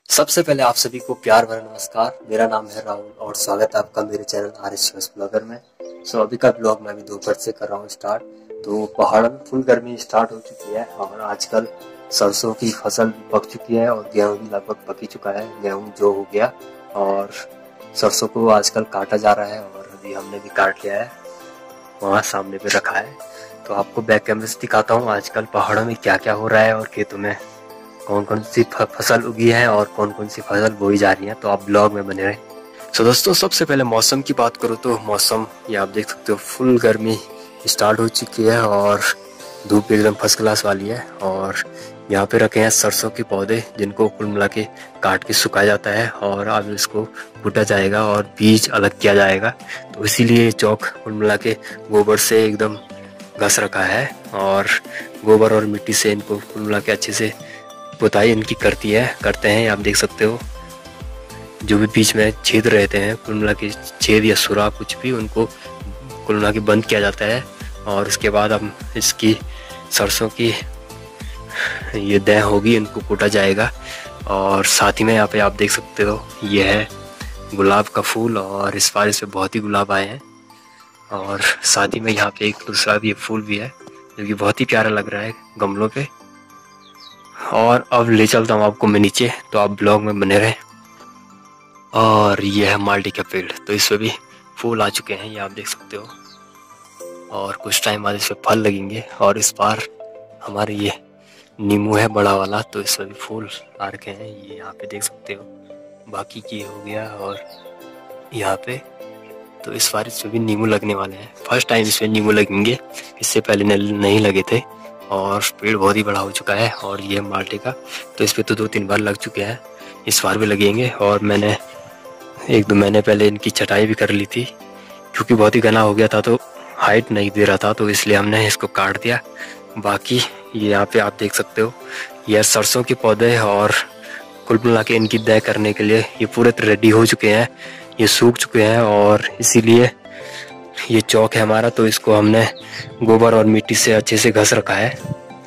सबसे पहले आप सभी को प्यार भरा नमस्कार। मेरा नाम है राहुल और स्वागत है आपका मेरे चैनल RS ब्लॉगर में। अभी का ब्लॉग मैं अभी दोपहर से कर रहा हूँ स्टार्ट। तो पहाड़ में फुल गर्मी स्टार्ट हो चुकी है और आजकल सरसों की फसल पक चुकी है और गेहूँ भी लगभग पक ही चुका है। गेहूँ जो हो गया और सरसों को आजकल काटा जा रहा है और अभी हमने भी काट लिया है, वहाँ सामने पे रखा है। तो आपको बैक कैमरे से दिखाता हूँ आजकल पहाड़ों में क्या क्या हो रहा है और खेतों में कौन कौन सी फसल उगी है और कौन कौन सी फसल बोई जा रही है। तो आप ब्लॉग में बने रहें। दोस्तों, सबसे पहले मौसम की बात करूँ तो मौसम ये आप देख सकते हो, फुल गर्मी स्टार्ट हो चुकी है और धूप एकदम फर्स्ट क्लास वाली है। और यहाँ पे रखे हैं सरसों के पौधे जिनको कुल मिला के काट के सुखाया जाता है और अब इसको कूटा जाएगा और बीज अलग किया जाएगा। तो इसीलिए चौक कुल मिला के गोबर से एकदम घस रखा है और गोबर और मिट्टी से इनको कुल मिला के अच्छे से पुताई इनकी करते हैं। आप देख सकते हो जो भी बीच में छेद रहते हैं कुल मिला के छेद या सुराख कुछ भी, उनको कुल मिला के बंद किया जाता है। और उसके बाद अब इसकी सरसों की ये दह होगी, इनको कूटा जाएगा। और साथ ही में यहाँ पे आप देख सकते हो ये है गुलाब का फूल और इस बार इसमें बहुत ही गुलाब आए हैं। और साथ ही में यहाँ पे एक दूसरा भी फूल भी है जो कि बहुत ही प्यारा लग रहा है गमलों पे। और अब ले चलता हूँ आपको मैं नीचे, तो आप ब्लॉग में बने रहें। और ये है माल्टी का पेड़, तो इसमें भी फूल आ चुके हैं, ये आप देख सकते हो। और कुछ टाइम बाद इसमें फल लगेंगे। और इस बार हमारे ये नींबू है बड़ा वाला, तो इसमें भी फूल आ रखे हैं, ये यहाँ पे देख सकते हो। बाकी की हो गया और यहाँ पे तो इस बार इसमें भी नींबू लगने वाले हैं। फर्स्ट टाइम इसमें नींबू लगेंगे, इससे पहले नहीं लगे थे। और पेड़ बहुत ही बड़ा हो चुका है। और ये माल्टे का तो इस पे तो 2-3 बार लग चुके हैं, इस बार भी लगेंगे। और मैंने 1-2 महीने पहले इनकी छटाई भी कर ली थी, क्योंकि बहुत ही घना हो गया था तो हाइट नहीं दे रहा था, तो इसलिए हमने इसको काट दिया। बाकी ये यहाँ पे आप देख सकते हो ये सरसों के पौधे और कुल मिला के इनकी दह करने के लिए ये पूरे रेडी हो चुके हैं, ये सूख चुके हैं। और इसीलिए ये चौक है हमारा, तो इसको हमने गोबर और मिट्टी से अच्छे से घस रखा है।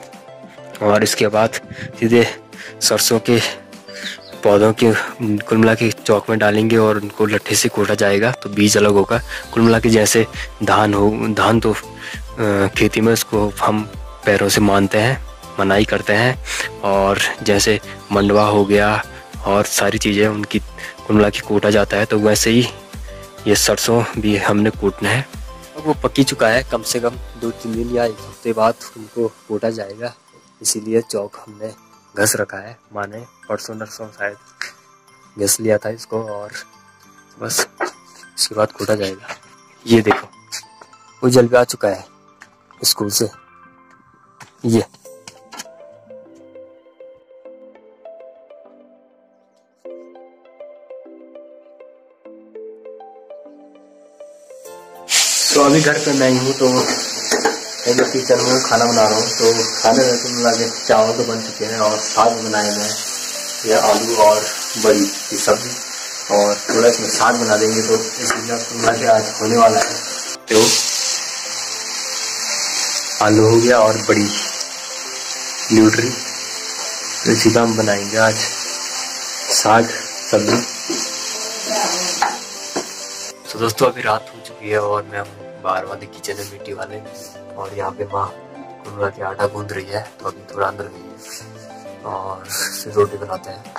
और इसके बाद सीधे सरसों के पौधों के कुल मिला के चौक में डालेंगे और उनको लट्ठे से कोटा जाएगा, तो बीज अलग होगा। कुल मिला के जैसे धान तो खेती में उसको हम पैरों से मानते हैं, मनाई करते हैं। और जैसे मंडवा हो गया और सारी चीज़ें उनकी कुल मिला के कोटा जाता है, तो वैसे ही ये सरसों भी हमने कूटना है। अब वो पकी चुका है, कम से कम 2-3 दिन या 1 हफ्ते बाद उनको कोटा जाएगा। इसीलिए चौक हमने घस रखा है, माने परसों नरसों शायद घस लिया था इसको। और बस उसके बाद कोटा जाएगा। ये देखो वो जल भी आ चुका है स्कूल से। ये तो अभी घर पे मैं ही हूँ, तो मैं किचन में खाना बना रहा हूँ। तो खाने में कुल मिला के चावल तो बन चुके हैं और साग बनाए हैं, ये आलू और बड़ी की सब्जी। और थोड़ा इसमें साग बना देंगे, तो इसलिए कुल मिला के आज होने वाला है। तो आलू हो गया और बड़ी न्यूट्री, तो इसी का हम बनाएंगे आज साग सब्जी। तो दोस्तों अभी रात हो चुकी है और मैं बाहर वाले किचन में मिट्टी वाले, और यहाँ पे माँ कुल मिला के आटा गूंद रही है, तो अभी थोड़ा अंदर गई है और फिर रोटी बनाते हैं।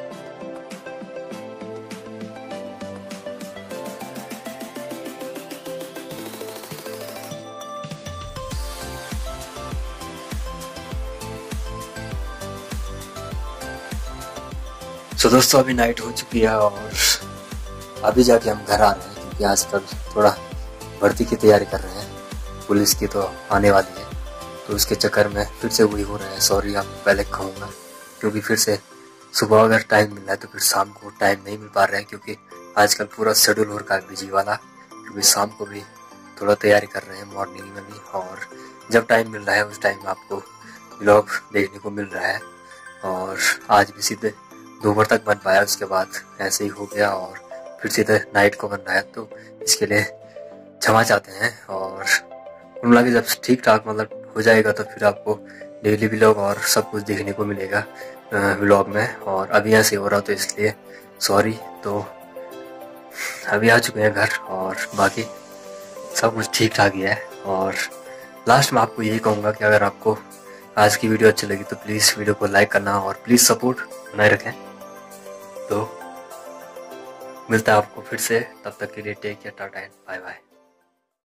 तो दोस्तों अभी नाइट हो चुकी है और अभी जाके हम घर आ रहे हैं, क्योंकि आजकल थोड़ा भर्ती की तैयारी कर रहे हैं, पुलिस की तो आने वाली है। तो उसके चक्कर में फिर से वही हो रहा है। सॉरी आप पहले कहूँगा, क्योंकि फिर से सुबह अगर टाइम मिला है तो फिर शाम को टाइम नहीं मिल पा रहा है, क्योंकि आजकल पूरा शेड्यूल हो रखा है बिजी वाला। क्योंकि शाम को भी थोड़ा तैयारी कर रहे हैं, मॉर्निंग में भी, और जब टाइम मिल रहा है उस टाइम आपको ब्लॉग देखने को मिल रहा है। और आज भी सीधे दोपहर तक बन पाया, उसके बाद ऐसे ही हो गया और फिर सीधे नाइट को बन रहा है। तो इसके लिए क्षमा चाहते हैं। और कुल मिला के जब ठीक ठाक मतलब हो जाएगा तो फिर आपको डेली व्लॉग और सब कुछ देखने को मिलेगा। व्लॉग में, और अभी यहाँ से हो रहा तो इसलिए सॉरी। तो अभी आ चुके हैं घर और बाकी सब कुछ ठीक ठाक ही है। और लास्ट में आपको यही कहूँगा कि अगर आपको आज की वीडियो अच्छी लगी तो प्लीज़ वीडियो को लाइक करना और प्लीज़ सपोर्ट बनाए रखें। तो मिलता है आपको फिर से, तब तक के लिए take care, tata and bye bye.